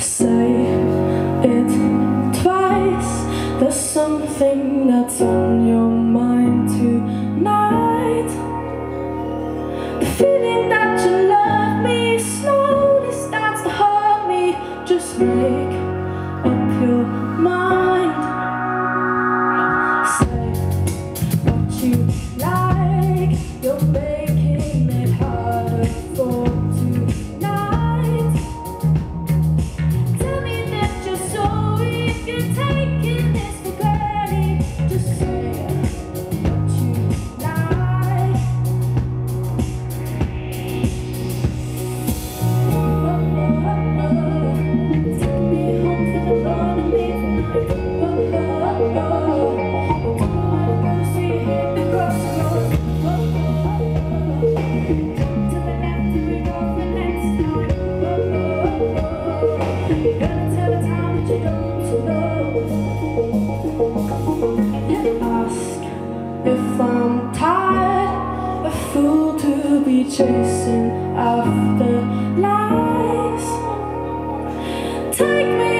Say it twice. There's something that's on your mind tonight. The feeling that you love me slowly starts to hurt me. Just make up your mind. Say what you like. You're making it harder for tonight. Tell me that you're sorry if you're taking this for granted. Just say what you like. Take me home for the fun of midnight. See hit the crossroads. To the left and we go for next time. You're gonna tell the time that you don't know. You ask if I'm tired, a fool to be chasing after lies. Take me